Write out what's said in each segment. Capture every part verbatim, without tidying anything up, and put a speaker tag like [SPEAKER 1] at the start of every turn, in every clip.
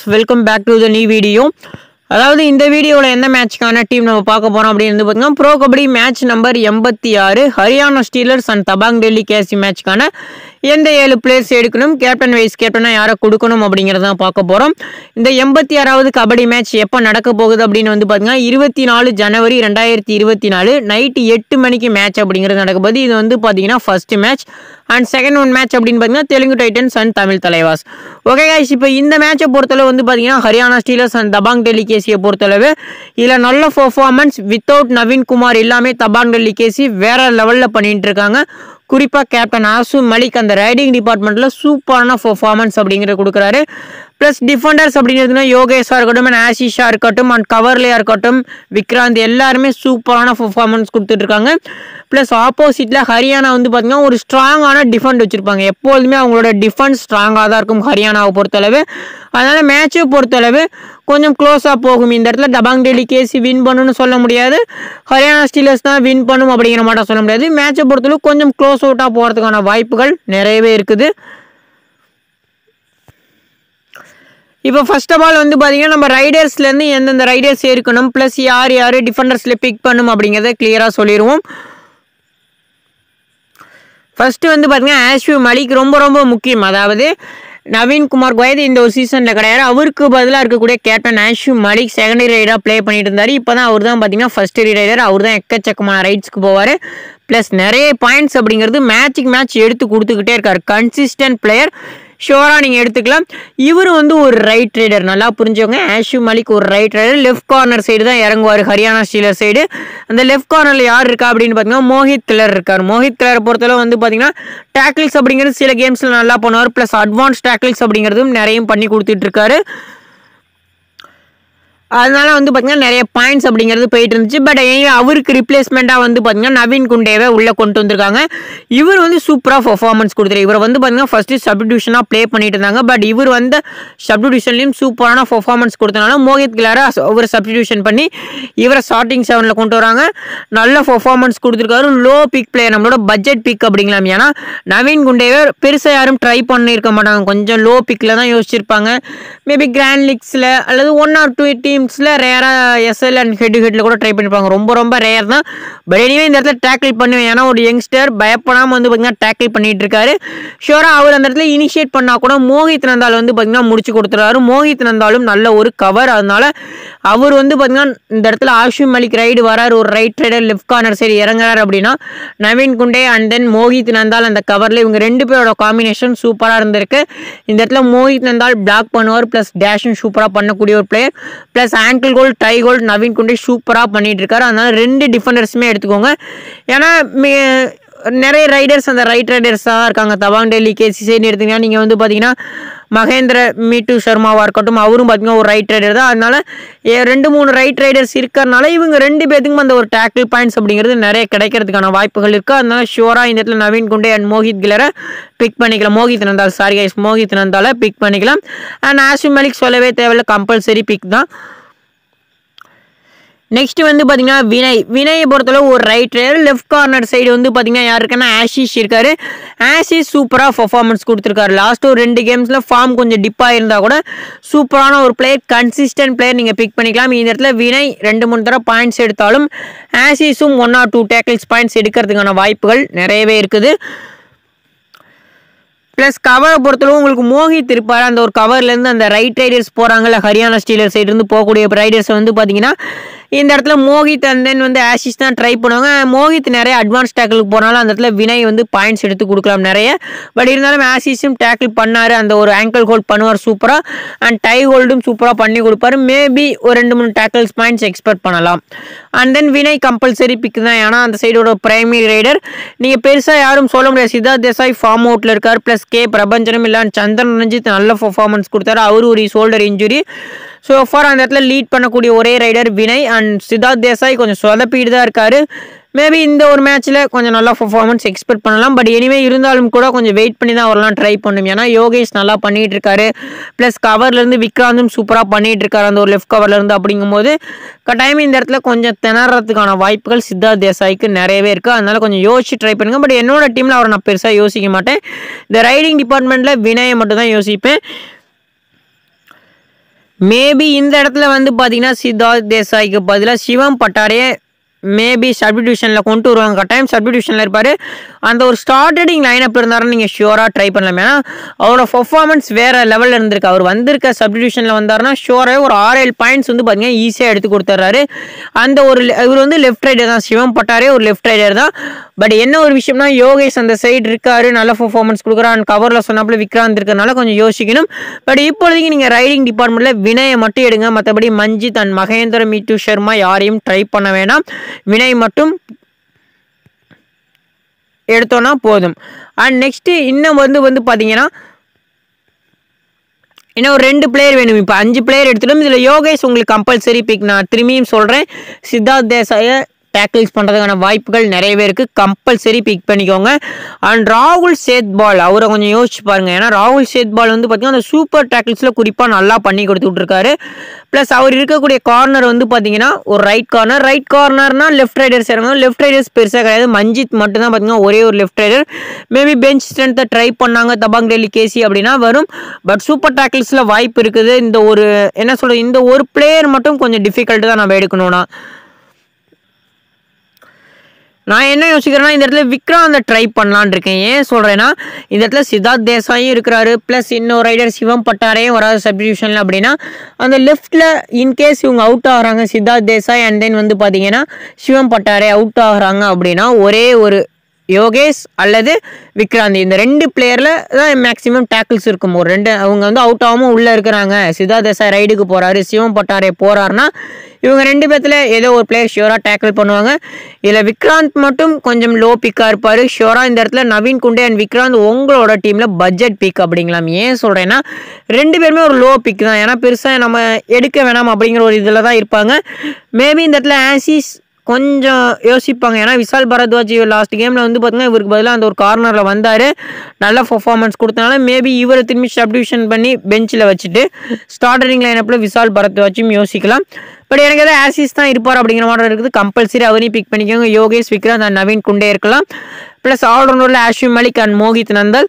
[SPEAKER 1] Welcome back to the new video. அதாவது இந்த வீடியோவில் எந்த மேட்ச்க்கான டீம் நம்ம பார்க்க போகிறோம் அப்படின்னு வந்து பார்த்தீங்கன்னா ப்ரோ கபடி மேட்ச் நம்பர் எண்பத்தி ஆறு Haryana Steelers and Dabang Delhi KC மேட்ச்க்கான எந்த ஏழு பிளேயர்ஸ் எடுக்கணும், கேப்டன் வைஸ் கேப்டனாக யாரை கொடுக்கணும் அப்படிங்கிறதான் பார்க்க போகிறோம். இந்த எண்பத்தி ஆறாவது கபடி மேட்ச் எப்போ நடக்க போகுது அப்படின்னு வந்து பார்த்தீங்கன்னா இருபத்தி நாலு ஜனவரி ரெண்டாயிரத்தி இருபத்தி நாலு நைட்டு எட்டு மணிக்கு மேட்ச் அப்படிங்கிறது நடக்க போகுது. இது வந்து பார்த்தீங்கன்னா first match and second one match அப்படின்னு பார்த்தீங்கன்னா Telugu Titans and Tamil Thalaivas. Okay guys, இப்போ இந்த மேட்சை பொறுத்தளவு வந்து பார்த்தீங்கன்னா ஹரியானா ஸ்டீலர்ஸ் அண்ட் தபாங் டெல்லி கேசியை பொறுத்தளவு இதில் நல்ல பர்ஃபார்மன்ஸ் வித்தவுட் நவீன் குமார் எல்லாமே தபாங் டெல்லி கேசி வேற லெவலில் பண்ணிட்டு இருக்காங்க. குறிப்பாக கேப்டன் ஆசு மலிக் அந்த ரைடிங் டிபார்ட்மெண்ட்டில் சூப்பரான பர்ஃபார்மன்ஸ் அப்படிங்கிறத கொடுக்குறாரு. ப்ளஸ் டிஃபெண்டர்ஸ் அப்படிங்கிறதுனா யோகேஷாக இருக்கட்டும் அண்ட் ஆஷிஷாக இருக்கட்டும் அண்ட் கவர்லேயாக இருக்கட்டும் விக்ராந்த் எல்லாருமே சூப்பரான பர்ஃபார்மன்ஸ் கொடுத்துட்ருக்காங்க. ப்ளஸ் ஆப்போசிட்டில் ஹரியானா வந்து பார்த்திங்கன்னா ஒரு ஸ்ட்ராங்கான டிஃபெண்ட் வச்சுருப்பாங்க. எப்போதுமே அவங்களோட டிஃபென்ஸ் ஸ்ட்ராங்காக தான் இருக்கும் ஹரியானாவை பொறுத்தளவு. அதனால் மேட்சை பொறுத்தளவு கொஞ்சம் க்ளோஸாக போகும். இந்த இடத்துல தபாங் டெல்லி கேசி வின் பண்ணணும்னு சொல்ல முடியாது, ஹரியானா ஸ்டீலர்ஸ் தான் வின் பண்ணும் அப்படிங்கிற மாட்டோம் சொல்ல முடியாது. மேட்சை பொறுத்தளவு கொஞ்சம் க்ளோஸ் அவுட்டாக போகிறதுக்கான வாய்ப்புகள் நிறையவே இருக்குது. இப்போ ஃபர்ஸ்ட் ஆஃப் ஆல் வந்து பார்த்தீங்கன்னா நம்ம ரைடர்ஸ்லேருந்து எந்தெந்த ரைடர்ஸ் இருக்கணும் ப்ளஸ் யார் யார் டிஃபெண்டர்ஸில் பிக் பண்ணும் அப்படிங்கிறத கிளியராக சொல்லிடுவோம். ஃபஸ்ட்டு வந்து பார்த்தீங்கன்னா ஆஷ்யூ மலிக் ரொம்ப ரொம்ப முக்கியம். அதாவது நவீன் குமார் கோயத் இந்த ஒரு சீசனில் கிடையாது, அவருக்கு பதிலாக இருக்கக்கூடிய கேப்டன் ஆஷ்யூ மலிக் செகண்டரி ரைடாக ப்ளே பண்ணிட்டு இருந்தார். இப்போ தான் அவர் தான் பார்த்தீங்கன்னா ஃபர்ஸ்ட் ரைடர், அவர் தான் எக்கச்சக்கமான ரைட்ஸ்க்கு போவார். ப்ளஸ் நிறைய பாயிண்ட்ஸ் அப்படிங்கிறது மேட்சுக்கு மேட்ச் எடுத்து கொடுத்துக்கிட்டே இருக்கார். கன்சிஸ்டன்ட் பிளேயர், ஷோராக நீங்கள் எடுத்துக்கலாம். இவர் வந்து ஒரு ரைட் ரைடர், நல்லா புரிஞ்சவங்க. ஆஷ்யூ மலிக் ஒரு right raider, left corner side தான் இறங்குவார் ஹரியானா ஸ்டீலர் சைடு. அந்த லெஃப்ட் கார்னரில் யார் இருக்கா அப்படின்னு பார்த்தீங்கன்னா மோஹித் கிளர் இருக்கார். மோஹித் கிளரை பொறுத்தளவு வந்து பார்த்தீங்கன்னா டேக்கிள்ஸ் அப்படிங்கிறது சில கேம்ஸில் நல்லா பண்ணுவார். ப்ளஸ் அட்வான்ஸ் டேக்கிள்ஸ் அப்படிங்கிறதும் நிறைய பண்ணி கொடுத்துட்ருக்காரு. அதனால வந்து பார்த்தீங்கன்னா நிறைய பாயிண்ட்ஸ் அப்படிங்கிறது போயிட்டு இருந்துச்சு. பட் அவருக்கு ரிப்ளேஸ்மெண்ட்டாக வந்து பார்த்தீங்கன்னா நவீன் குண்டேவை உள்ளே கொண்டு வந்திருக்காங்க. இவர் வந்து சூப்பராக பர்ஃபார்மன்ஸ் கொடுத்துரு. இவர் வந்து பார்த்தீங்கன்னா ஃபஸ்ட்டு சப்டிடியூஷனாக ப்ளே பண்ணிட்டு இருந்தாங்க. பட் இவர் வந்து சப்டிடியூஷன்லையும் சூப்பரான பர்ஃபார்மன்ஸ் கொடுத்தனால மோஹித் கிளாரை ஒரு சப்டிடியூஷன் பண்ணி இவரை ஸ்டார்டிங் செவனில் கொண்டு வராங்க. நல்ல பர்ஃபார்மன்ஸ் கொடுத்துருக்காரு. லோ பிக் பிளேயர், நம்மளோட பட்ஜெட் பிக் அப்படிங்களாம். ஏன்னா நவீன் குண்டேவை பெருசாக யாரும் ட்ரை பண்ணியிருக்க மாட்டாங்க, கொஞ்சம் லோ பிக்கில் தான் யோசிச்சிருப்பாங்க. மேபி கிராண்ட் லீக்ஸில் அல்லது ஒன் ஆர் டூ டீம் ரேராக எஸ்எல் அண்ட் ஹெட் ஹெட்ல கூட ட்ரை பண்ணிருப்பாங்க. ரொம்ப ரொம்ப ரேர் தான். பட் எனிவே இந்த இடத்துல டேக்கிள் பண்ணுவேன். ஏன்னா ஒரு யங்ஸ்டர் பயப்படாமல் வந்து பார்த்தீங்கன்னா டேக்கிள் பண்ணிட்டு இருக்காரு. ஷோரா அவர் அந்த இடத்துல இனிஷியேட் பண்ணா கூட மோஹித் நந்தால் வந்து பார்த்தீங்கன்னா முடிச்சு கொடுத்துறாரு. மோஹித் நந்தாலும் நல்ல ஒரு கவர். அதனால அவர் வந்து பார்த்தீங்கன்னா இந்த இடத்துல ஆஷ்யூ மலிக் ரைடு வராரு, ஒரு right raider left corner side இறங்குறாரு அப்படின்னா நவீன் குண்டே அண்ட் தென் மோஹித் நந்தால் அந்த கவரில் இவங்க ரெண்டு பேரோட காம்பினேஷன் சூப்பராக இருந்திருக்கு. இந்த இடத்துல மோஹித் நந்தால் பிளாக் பண்ணுவார், ப்ளஸ் டேஷும் சூப்பராக பண்ணக்கூடிய ஒரு player. Plus ankle hold thigh hold Naveen Kunde சூப்பராக பண்ணிட்டு இருக்காரு. அதனால ரெண்டு டிஃபெண்டர்ஸுமே எடுத்துக்கோங்க. ஏன்னா நிறைய ரைடர்ஸ் அந்த ரைட் ரைடர்ஸாக இருக்காங்க. தபாங் டெல்லி கேசி சைடு எடுத்தீங்கன்னா நீங்கள் வந்து பார்த்தீங்கன்னா மகேந்திர மீட்டு சர்மாவாக இருக்கட்டும், அவரும் பார்த்தீங்கன்னா ஒரு ரைட் ரைடர் தான். அதனால ரெண்டு மூணு ரைட் ரைடர்ஸ் இருக்கிறனால இவங்க ரெண்டு பேத்துக்கும் அந்த ஒரு டேக்கிள் பாயிண்ட்ஸ் அப்படிங்கிறது நிறைய கிடைக்கிறதுக்கான வாய்ப்புகள் இருக்குது. அதனால ஷோராக இந்த இடத்துல நவீன் குண்டே அண்ட் மோஹித் கிளரை பிக் பண்ணிக்கலாம். மோஹித் நந்தால் சாரி கைஸ் மோஹித் நந்தால பிக் பண்ணிக்கலாம். அண்ட் ஆஷ்யூ மலிக் சொல்லவே தேவையில்லை, கம்பல்சரி பிக் தான். நெக்ஸ்ட் வந்து பார்த்தீங்கன்னா வினய் வினயை பொறுத்தளவு ஒரு right raider. Left corner side வந்து பார்த்தீங்கன்னா யார் இருக்குன்னா ஆஷிஷ் இருக்காரு. ஆஷிஷ் சூப்பராக பர்ஃபார்மன்ஸ் கொடுத்துருக்காரு. லாஸ்ட் ஒரு ரெண்டு கேம்ஸில் ஃபார்ம் கொஞ்சம் டிப்பாக இருந்தால் கூட சூப்பரான ஒரு பிளேயர், கன்சிஸ்டன்ட் பிளேயர் நீங்கள் பிக் பண்ணிக்கலாம். இந்த இடத்துல வினய் ரெண்டு மூணு தடவை பாயிண்ட்ஸ் எடுத்தாலும் ஆஷிஷும் one or two tackles points எடுக்கிறதுக்கான வாய்ப்புகள் நிறையவே இருக்குது. ப்ளஸ் கவரை பொறுத்தளவு உங்களுக்கு மோஹித் இருப்பார். அந்த ஒரு கவர்லேருந்து அந்த ரைட் ரைடர்ஸ் போகிறாங்கல்ல ஹரியானா ஸ்டீலர் சைடுலேருந்து போகக்கூடிய ரைடர்ஸ் வந்து பார்த்தீங்கன்னா இந்த இடத்துல மோஹித் அண்ட் தென் வந்து ஆஷிஷ் தான் ட்ரை பண்ணுவாங்க. மோஹித் நிறைய அட்வான்ஸ் டேக்கிளுக்கு போனாலும் அந்த இடத்துல வினய் வந்து பாயிண்ட்ஸ் எடுத்து கொடுக்கலாம் நிறைய. பட் இருந்தாலும் ஆஷிஷும் டேக்கிள் பண்ணார், அந்த ஒரு ஆங்கிள் ஹோல்ட் பண்ணுவார் சூப்பராக. அண்ட் டை ஹோல்டும் சூப்பராக பண்ணி கொடுப்பாரு. மேபி ஒரு ரெண்டு மூணு டேக்கிள்ஸ் பாயிண்ட்ஸ் எக்ஸ்பெக்ட் பண்ணலாம். And then Vinay compulsory pick தான். ஏன்னா அந்த சைடோட பிரைமரி ரைடர் நீங்கள் பெருசாக யாரும் சொல்ல முடியாது. சித்தார்த் தேசாய் ஃபார்ம் அவுட்டில் இருக்கார். ப்ளஸ் கே பிரபஞ்சனம் இல்லை சந்திரன் ரஞ்சித் நல்ல பர்ஃபார்மன்ஸ் கொடுத்தாரு. அவரு ஒரு ஷோல்டர் இன்ஜுரி. ஸோ ஃபார் அந்த இடத்துல லீட் பண்ணக்கூடிய ஒரே ரைடர் வினய். அண்ட் சித்தார்த் தேசாய் கொஞ்சம் சொதப்பிட்டு தான் இருக்காரு. மேபி இந்த ஒரு மேட்ச்சில் கொஞ்சம் நல்லா பர்ஃபார்மன்ஸ் எக்ஸ்பெக்ட் பண்ணலாம். பட் எனிவே இருந்தாலும் கூட கொஞ்சம் வெயிட் பண்ணி தான் அவரெல்லாம் ட்ரை பண்ணும். ஏன்னா யோகேஷ் நல்லா பண்ணிகிட்டு இருக்காரு. ப்ளஸ் கவர்லேருந்து விக்ராந்தும் சூப்பராக பண்ணிகிட்டு இருக்காரு அந்த ஒரு லெஃப்ட் கவர்லேருந்து. அப்படிங்கும்போது கட்டாயம் இந்த இடத்துல கொஞ்சம் திணறதுக்கான வாய்ப்புகள் சித்தார்த் தேசாய்க்கு நிறையவே இருக்குது. அதனால கொஞ்சம் யோசிச்சு ட்ரை பண்ணுங்கள். பட் என்னோட டீமில் அவரை நான் பெருசாக யோசிக்க மாட்டேன். இந்த ரைடிங் டிபார்ட்மெண்ட்டில் வினயை மட்டும் தான் யோசிப்பேன். மேபி இந்த இடத்துல வந்து பார்த்தீங்கன்னா சித்தார்த் தேசாய்க்கு பதிலாக சிவம் பட்டாரே மேபி சப்டிடியூஷனில் கொண்டு வருவாங்க. கட்டாயம் சப்டிடியூஷனில் இருப்பார். அந்த ஒரு ஸ்டார்டடிங் லைனப் இருந்தாருன்னு நீங்கள் ஷியோராக ட்ரை பண்ணலாம். ஏன்னா அவரோட பர்ஃபார்மன்ஸ் வேறு லெவலில் இருந்திருக்கு. அவர் வந்திருக்க சப்டிடியூஷனில் வந்தாருன்னா ஷியோராக ஒரு ஆறு ஏழு பாயிண்ட்ஸ் வந்து பார்த்தீங்கன்னா ஈஸியாக எடுத்து கொடுத்துட்றாரு. அந்த ஒரு இவர் வந்து லெஃப்ட் ரைடர் தான், சிவம் பட்டாரே ஒரு லெஃப்ட் ரைடர் தான். பட் என்ன ஒரு விஷயம்னா யோகேஷ் அந்த சைடு இருக்காரு, நல்ல பர்ஃபார்மன்ஸ் கொடுக்குறான். கவரில் சொன்னாப்புல விக்ராந்த் இருக்கிறதுனால கொஞ்சம் யோசிக்கணும். பட் இப்போதைக்கு நீங்கள் ரைடிங் டிபார்ட்மெண்ட்டில் வினயை மட்டும் எடுங்க. மற்றபடி மஞ்சித் அண்ட் மகேந்திர மீட்டு சர்மா யாரையும் ட்ரை பண்ண வேணாம். வினய் மட்டும் எடுத்தோன்னா போதும். அண்ட் நெக்ஸ்ட்டு இன்னும் வந்து வந்து பார்த்தீங்கன்னா இன்னும் ஒரு ரெண்டு பிளேயர் வேணும். இப்போ அஞ்சு பிளேயர் எடுத்துட்டோம். இதில் யோகேஷ் உங்களுக்கு கம்பல்சரி பிக். நான் திரும்பியும் சொல்கிறேன், சித்தார்த் தேசாயை டேக்கிள்ஸ் பண்ணுறதுக்கான வாய்ப்புகள் நிறையவே இருக்குது. கம்பல்சரி பிக் பண்ணிக்கோங்க. அண்ட் ராகுல் சேத்பால் அவரை கொஞ்சம் யோசிச்சு பாருங்கள். ஏன்னா ராகுல் சேத்பால் வந்து பார்த்திங்கன்னா அந்த சூப்பர் டேக்கிள்ஸில் குறிப்பாக நல்லா பண்ணி கொடுத்துட்ருக்காரு. ப்ளஸ் அவர் இருக்கக்கூடிய கார்னர் வந்து பார்த்தீங்கன்னா ஒரு ரைட் கார்னர். ரைட் கார்னர்னால் லெஃப்ட் ரைடர்ஸ் இறங்க. லெஃப்ட் ரைடர்ஸ் பெருசாக கிடையாது. மஞ்சித் மட்டும் தான் பார்த்தீங்கன்னா ஒரே ஒரு லெஃப்ட் ரைடர். மேபி பெஞ்ச் ஸ்ட்ரென்த்தை ட்ரை பண்ணாங்க தபாங் டெல்லி கேசி அப்படின்னா வரும். பட் சூப்பர் டேக்கிள்ஸில் வாய்ப்பு இருக்குது. இந்த ஒரு என்ன சொல்கிறது, இந்த ஒரு பிளேயர் மட்டும் கொஞ்சம் டிஃபிகல்ட்டு தான் நம்ம எடுக்கணும்னா. நான் என்ன யோசிக்கிறேன்னா இந்த இடத்துல விக்ராந்தை ட்ரை பண்ணலான் இருக்கேன். ஏன் சொல்கிறேன்னா இந்த இடத்துல சித்தார்த் தேசாயும் இருக்கிறாரு, ப்ளஸ் இன்னொரு ரைடர் சிவம் பட்டாரையும் வராது சப்டிடியூஷனில். அப்படின்னா அந்த லெஃப்ட்டில் இன்கேஸ் இவங்க அவுட் ஆகிறாங்க, சித்தார்த் தேசாய் அண்ட் தென் வந்து பார்த்தீங்கன்னா சிவம் பட்டாரே அவுட் ஆகுறாங்க அப்படின்னா ஒரே ஒரு யோகேஷ் அல்லது விக்ராந்த் இந்த ரெண்டு பிளேயரில் தான் மேக்ஸிமம் டேக்கிள்ஸ் இருக்கும். ஒரு ரெண்டு அவங்க வந்து அவுட் ஆகாமல் உள்ளே இருக்கிறாங்க. சித்தார்த் தேசாய் ரைடுக்கு போகிறாரு, சிவம் பட்டாரே போகிறாருன்னா இவங்க ரெண்டு பேர்த்தில் ஏதோ ஒரு பிளேயர் ஷியோராக டேக்கிள் பண்ணுவாங்க. இதில் விக்ராந்த் மட்டும் கொஞ்சம் லோ பிக்காக இருப்பார். ஷியோராக இந்த இடத்துல நவீன் குண்டே அண்ட் விக்ராந்த் உங்களோட டீமில் பட்ஜெட் பிக் அப்படிங்களாம். ஏன் சொல்கிறேன்னா ரெண்டு பேருமே ஒரு லோ பிக் தான். ஏன்னா பெருசாக நம்ம எடுக்க வேணாம் அப்படிங்கிற ஒரு இதில் தான் இருப்பாங்க. மேபி இந்த இடத்துல ஆசிஸ் கொஞ்சம் யோசிப்பாங்க. ஏன்னா விஷால் பரத்வாஜ் லாஸ்ட் கேமில் வந்து பார்த்தீங்கன்னா இவருக்கு பதிலாக அந்த ஒரு கார்னரில் வந்தார், நல்ல பர்ஃபார்மன்ஸ் கொடுத்தனால மேபி இவரை திரும்பி சப்டிவிஷன் பண்ணி பெஞ்சில் வச்சுட்டு ஸ்டார்டரிங் லைனப்பில் விஷால் பரத்வாஜும் யோசிக்கலாம். பட் எனக்கு எதாவது ஆசிஸ் தான் இருப்பார் அப்படிங்கிற மாதிரி இருக்குது. கம்பல்சரி அவரையும் பிக் பண்ணிக்கோங்க. யோகேஷ், விக்ராந்த் அண்ட் நவீன் குண்டே இருக்கலாம். ப்ளஸ் ஆல்ரவுண்டரில் ஆஷ்வின் மலிக் அண்ட் மோகித் நந்தல்.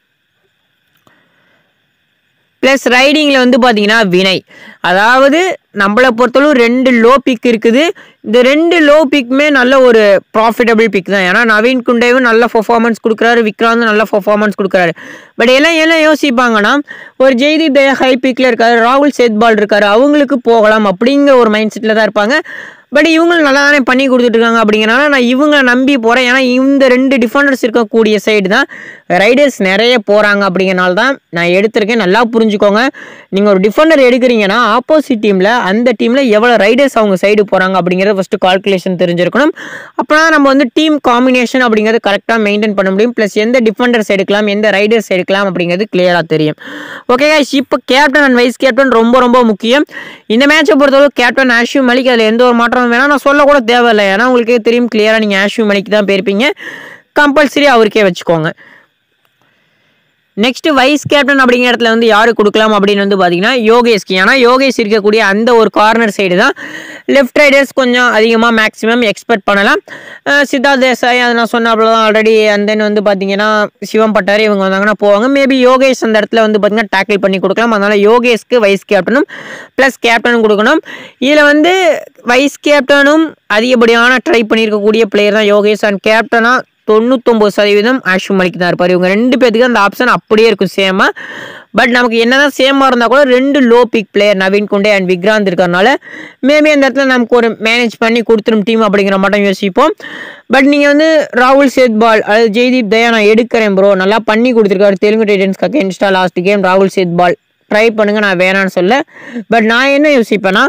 [SPEAKER 1] ப்ளஸ் ரைடிங்கில் வந்து பார்த்தீங்கன்னா வினய். அதாவது நம்மளை பொறுத்தளவு ரெண்டு லோ பிக் இருக்குது. இந்த ரெண்டு லோ பிக்குமே நல்ல ஒரு ப்ராஃபிட்டபிள் பிக் தான். ஏன்னா நவீன் குண்டேவும் நல்ல பர்ஃபார்மன்ஸ் கொடுக்குறாரு, விக்ராந்தும் நல்ல பர்ஃபார்மன்ஸ் கொடுக்குறாரு. பட் எல்லாம் எல்லாம் யோசிப்பாங்கன்னா ஒரு ஜெய்தீப் தயா ஹை பிக்கில் இருக்காரு, ராகுல் சேத்பால் இருக்காரு, அவங்களுக்கு போகலாம் அப்படிங்கிற ஒரு மைண்ட் செட்டில் தான் இருப்பாங்க. பட் இவங்களும் நல்லா தானே பண்ணி கொடுத்துட்ருக்காங்க அப்படிங்கிறனால நான் இவங்களை நம்பி போகிறேன். ஏன்னா இந்த ரெண்டு டிஃபெண்டர்ஸ் இருக்கக்கூடிய சைடு தான் ரைடர்ஸ் நிறைய போகிறாங்க அப்படிங்கிறனால தான் நான் எடுத்திருக்கேன். நல்லா புரிஞ்சுக்கோங்க. நீங்கள் ஒரு டிஃபெண்டர் எடுக்கிறீங்கன்னா ஆப்போசிட் டீமில் அந்த டீமில் எவ்வளோ ரைடர்ஸ் அவங்க சைடு போகிறாங்க அப்படிங்கிறத ஃபஸ்ட்டு கால்குலேஷன் தெரிஞ்சிருக்கணும். அப்போனா நம்ம வந்து டீம் காம்பினேஷன் அப்படிங்கிறது கரெக்டாக மெயின்டைன் பண்ண முடியும். ப்ளஸ் எந்த டிஃபெண்டர்ஸ் எடுக்கலாம், எந்த ரைடர்ஸ் எடுக்கலாம் அப்படிங்கிறது கிளியராக தெரியும். ஓகே கைஸ், இப்போ கேப்டன் அண்ட் வைஸ் கேப்டன் ரொம்ப ரொம்ப முக்கியம். இந்த மேட்சை பொறுத்தவரை கேப்டன் ஆஷ்வின் மலிக், அதில் எந்த ஒரு மாற்றம் வேணா நான் சொல்ல கூட தேவையில்லை. ஏன்னா உங்களுக்கே தெரியும் கிளியராக நீங்கள் ஆஷ்வின் மலிக் தான் போயிருப்பீங்க. கம்பல்சரி அவருக்கே வச்சுக்கோங்க. நெக்ஸ்ட் வைஸ் கேப்டன் அப்படிங்கிற இடத்துல வந்து யாரு கொடுக்கலாம் அப்படின்னு வந்து பார்த்தீங்கன்னா யோகேஷ்க்கு. ஏன்னா யோகேஷ் இருக்கக்கூடிய அந்த ஒரு கார்னர் சைடு தான் லெஃப்ட் ரைடர்ஸ் கொஞ்சம் அதிகமாக மேக்ஸிமம் எக்ஸ்பெக்ட் பண்ணலாம். சித்தார்த் தேசாய் அது நான் சொன்ன அவ்வளோதான் ஆல்ரெடி. அண்ட் தென் வந்து பார்த்தீங்கன்னா சிவம் பட்டாரி இவங்க வந்தாங்கன்னா போவாங்க. மேபி யோகேஷ் அந்த இடத்துல வந்து பார்த்தீங்கன்னா டேக்கிள் பண்ணி கொடுக்கலாம். அதனால் யோகேஷ்க்கு வைஸ் கேப்டனும் ப்ளஸ் கேப்டனும் கொடுக்கணும். இதில் வந்து வைஸ் கேப்டனும் அதிகப்படியான ட்ரை பண்ணியிருக்கக்கூடிய பிளேயர் தான் யோகேஷ். அண்ட் கேப்டனாக தொண்ணூத்தொம்பது சதவீதம் ஆஷ்வின் மலிக் தான் இருப்பார். இவங்க ரெண்டு பேருக்கு அந்த ஆப்ஷன் அப்படியே இருக்கும் சேமாக. பட் நமக்கு என்னதான் சேமாக இருந்தால் கூட ரெண்டு low pick player Naveen Kunde and Vikrant இருக்கிறனால மேபி அந்த இடத்துல நமக்கு ஒரு மேனேஜ் பண்ணி கொடுத்துரும் டீம் அப்படிங்கிற மட்டும் யோசிப்போம். பட் நீங்கள் வந்து ராகுல் சேத்பால் அதாவது ஜெய்தீப் தயா நான் எடுக்கிறேன் ப்ரோ, நல்லா பண்ணி கொடுத்துருக்காரு தெலுங்கு டைட்டன்ஸ்க்கு அகேன்ஸ்டாக லாஸ்ட் கேம். ராகுல் சேத்பால் ட்ரை பண்ணுங்கள், நான் வேணான்னு சொல்ல. பட் நான் என்ன யோசிப்பேன்னா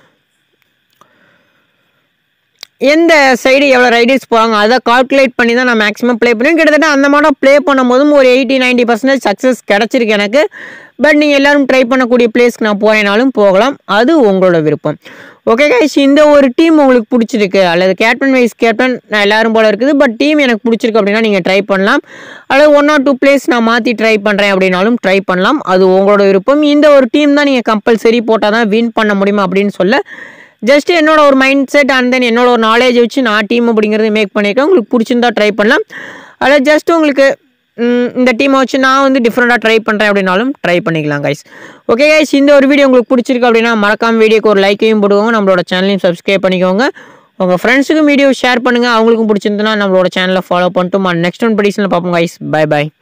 [SPEAKER 1] எந்த சைடு எவ்வளோ ரைடர்ஸ் போவாங்க அதை கால்குலேட் பண்ணி தான் நான் மேக்ஸிமம் ப்ளே பண்ணுவேன். கிட்டத்தட்ட அந்த மாதிரி ப்ளே பண்ணும்போதும் ஒரு எயிட்டி நைன்ட்டி பர்சன்டேஜ் சக்ஸஸ் கிடச்சிருக்கு எனக்கு. பட் நீங்கள் எல்லோரும் ட்ரை பண்ணக்கூடிய பிளேஸ்க்கு நான் போகிறேனாலும் போகலாம், அது உங்களோட விருப்பம். ஓகே கைஸ், இந்த ஒரு டீம் உங்களுக்கு பிடிச்சிருக்கு அல்லது கேப்டன் வைஸ் கேப்டன் நான் எல்லோரும் போல இருக்குது, பட் டீம் எனக்கு பிடிச்சிருக்கு அப்படின்னா நீங்கள் ட்ரை பண்ணலாம். அல்லது ஒன் ஆர் டூ பிளேஸ் நான் மாற்றி ட்ரை பண்ணுறேன் அப்படின்னாலும் ட்ரை பண்ணலாம், அது உங்களோட விருப்பம். இந்த ஒரு டீம் தான் நீங்கள் கம்பல்சரி போட்டால் தான் வின் பண்ண முடியுமா அப்படின்னு சொல்ல ஜஸ்ட் என்னோட ஒரு மைண்ட் செட் அண்ட் தென் என்னோட ஒரு நாலேஜ் வச்சு நான் டீம் அப்படிங்கிறது மேக் பண்ணியிருக்கேன். உங்களுக்கு பிடிச்சிருந்தா ட்ரை பண்ணலாம். அதில் ஜஸ்ட் உங்களுக்கு இந்த டீமை வச்சு நான் வந்து டிஃப்ரெண்ட்டாக ட்ரை பண்ணுறேன் அப்படின்னாலும் ட்ரை பண்ணிக்கலாம் கைஸ். ஓகே கைஸ், இந்த ஒரு வீடியோ உங்களுக்கு பிடிச்சிருக்கு அப்படின்னா மறக்காம வீடியோக்கு ஒரு லைக்கையும் போடுவோங்க, நம்மளோட சேனலையும் சப்ஸ்கிரைப் பண்ணிக்கோங்க. உங்கள் ஃப்ரெண்ட்ஸுக்கும் வீடியோ ஷேர் பண்ணுங்கள், அவங்களுக்கும் பிடிச்சிருந்துன்னா நம்மளோட சேனலை ஃபாலோ பண்ணிட்டு நெக்ஸ்ட் ஒன் ப்ரெடிக்ஷனில் பார்ப்போம் கைஸ். By by.